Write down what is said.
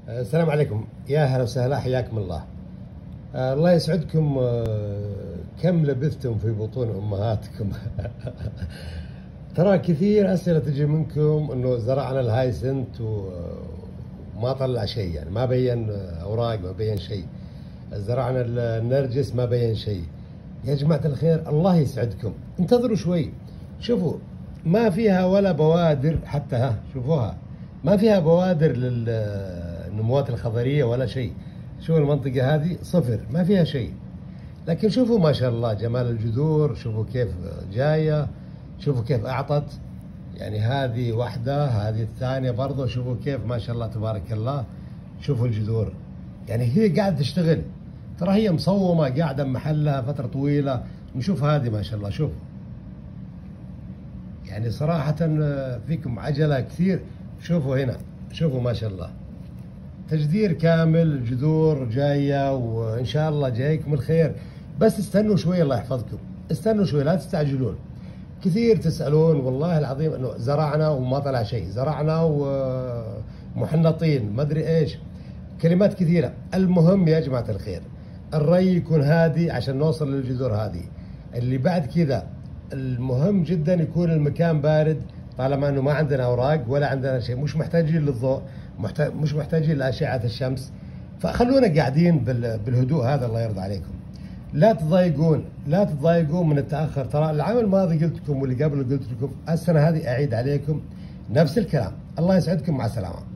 السلام عليكم، يا هلا وسهلا، حياكم الله. الله يسعدكم. كم لبثتم في بطون امهاتكم؟ ترى كثير اسئله تجي منكم انه زرعنا الهايسنت وما طلع شيء، يعني ما بين اوراق، ما بين شيء. زرعنا النرجس ما بين شيء. يا جماعه الخير، الله يسعدكم، انتظروا شوي. شوفوا، ما فيها ولا بوادر حتى، شوفوها، ما فيها بوادر للنموات الخضريه ولا شيء. شوفوا المنطقه هذه صفر، ما فيها شيء. لكن شوفوا ما شاء الله جمال الجذور، شوفوا كيف جايه، شوفوا كيف اعطت. يعني هذه واحده، هذه الثانيه برضه، شوفوا كيف ما شاء الله تبارك الله. شوفوا الجذور، يعني هي قاعده تشتغل. ترى هي مصومه قاعده بمحلها فتره طويله. نشوف هذه ما شاء الله، شوفوا. يعني صراحه فيكم عجله كثير. شوفوا هنا، شوفوا ما شاء الله، تجدير كامل، الجذور جايه، وان شاء الله جايكم الخير. بس استنوا شوي، الله يحفظكم، استنوا شوي، لا تستعجلون. كثير تسالون والله العظيم انه زرعنا وما طلع شيء، زرعنا ومحنطين ما ادري ايش، كلمات كثيره. المهم يا جماعه الخير، الري يكون هادي عشان نوصل للجذور هذه. اللي بعد كذا المهم جدا يكون المكان بارد، طالما انه ما عندنا اوراق ولا عندنا شيء، مش محتاجين للضوء، مش محتاجين لاشعه الشمس. فخلونا قاعدين بالهدوء هذا، الله يرضى عليكم. لا تضايقون، لا تضايقون من التاخر. ترى العام الماضي قلت لكم واللي قبله قلت لكم، السنه هذه اعيد عليكم نفس الكلام. الله يسعدكم، مع السلامه.